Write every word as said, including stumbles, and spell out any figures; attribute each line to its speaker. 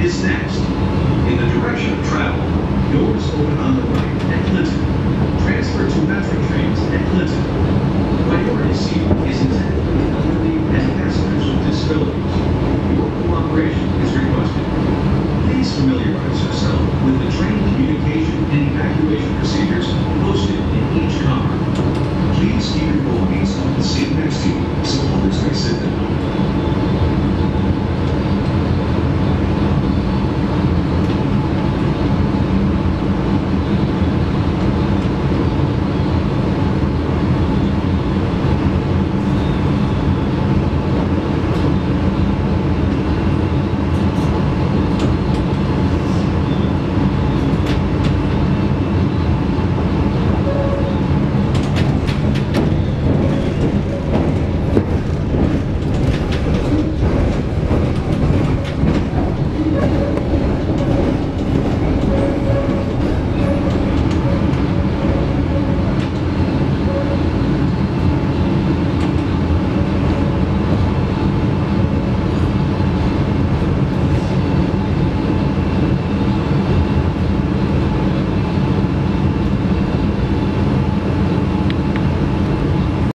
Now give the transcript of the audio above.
Speaker 1: is next. In the direction of travel, doors open on the right at Clinton. Transfer to Metra trains at Clinton. Priority seat is intended for the elderly and passengers.